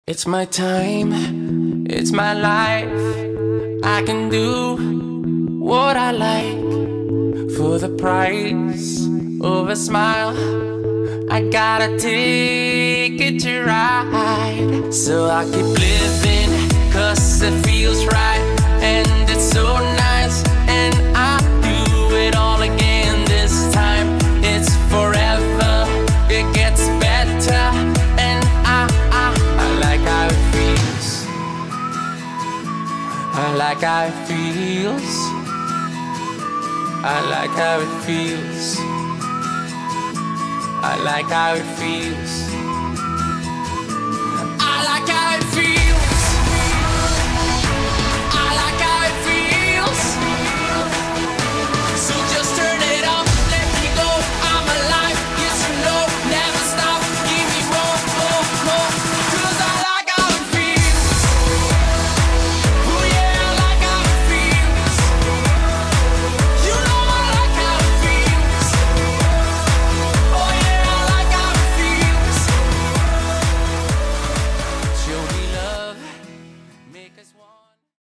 It's my time, it's my life. I can do what I like for the price of a smile. I got a ticket to ride, so I keep living, 'cause it feels right. And it's so nice, and I do it all again this time. It's forever, it gets better, and I like how it feels. I like how it feels. I like how it feels. I like how it feels.